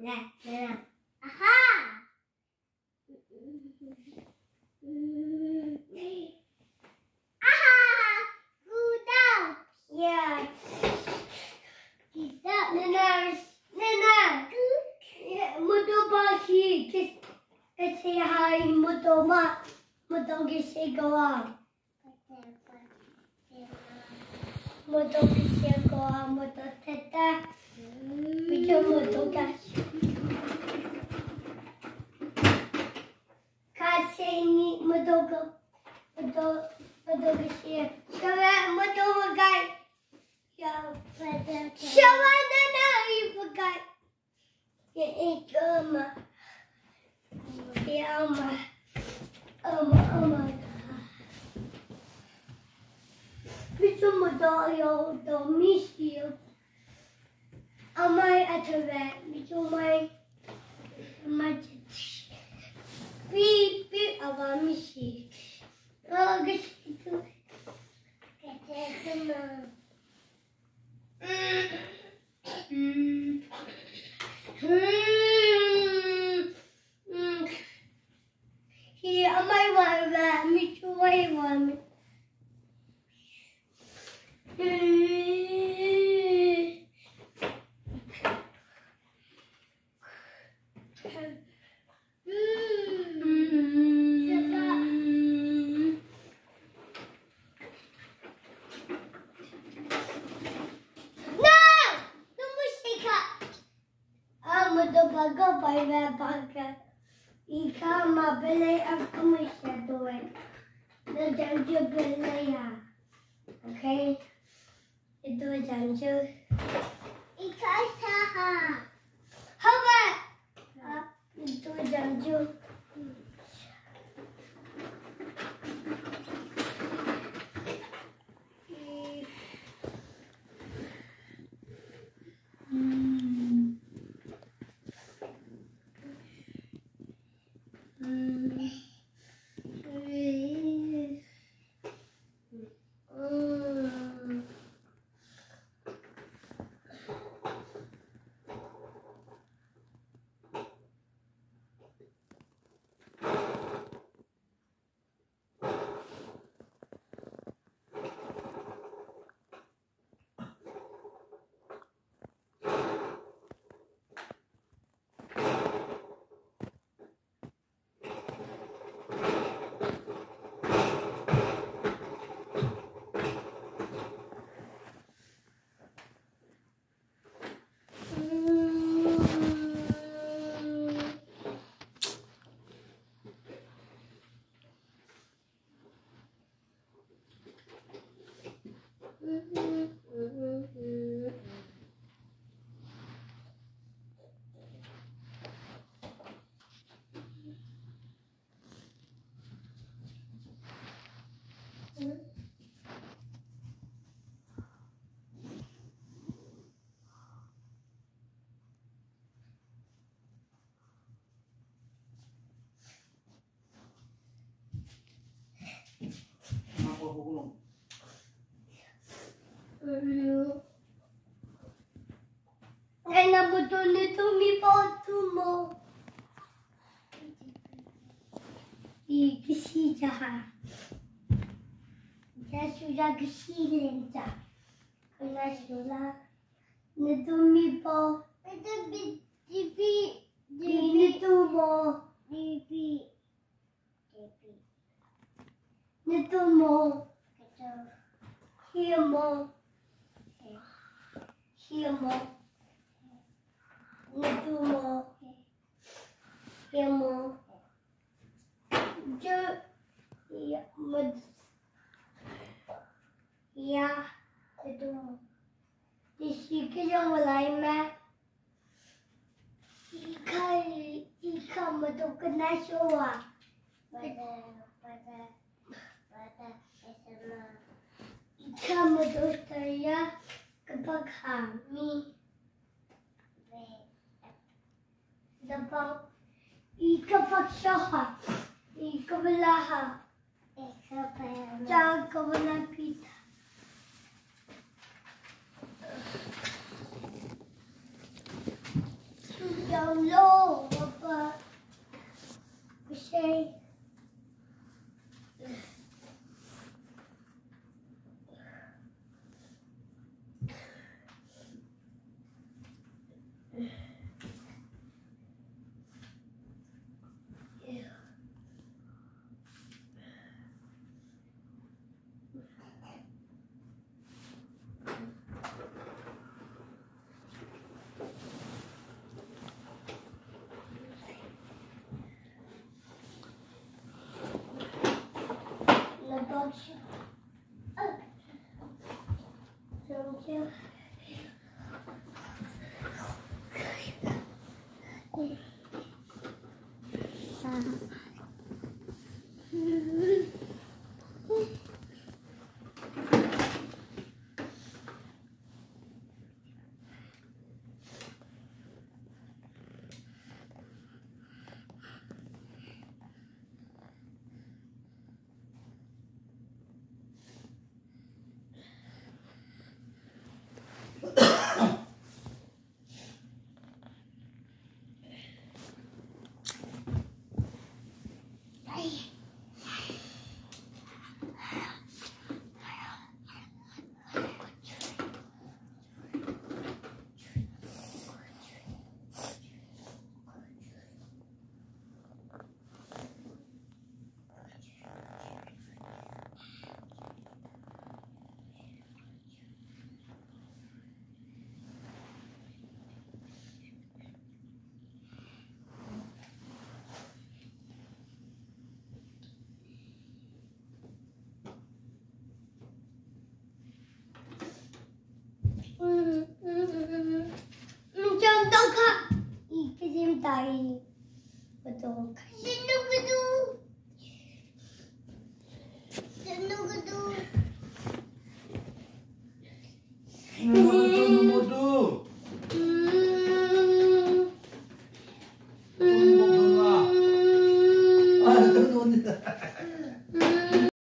Aha! Aha! Good out. Yeah. Good out. Nana. Motorbaki. Kasi hai motoma. Motogisi goa. Motogisi goa. Mototeta. Video motogashi. Kaseni motogo. Motogisi. Shawa motogai. Shawa nana you forgot. Oma. Bitte Medaille, da Michi. Amai atave, bitte mai Beep, ava Michi. Oh, geschieht. Here, am I one? Me too, I want. Ika mabele ako masyaduen. Najanjo belaya. Okay? Ito janjo. Ika saha. Hawa! Ito janjo. Kaya betul itu mi foto mo. Kisi jaha. Dia sudah kisi lenta. Kena sudah. Itu mi po. Itu bibi. Ini tu mo. Bibi. Itu mo. Here mo. Here mo. Itu mo. Here mo. Ya, ya, itu mo. Isikil yang mulai mat. Ika mo to kena showa. Ika mo to saya kapag kami. Dapat ika pagsyaha. Ika belaha. Jangan kau pita. Sudah From low, Papa. Say. Thank you.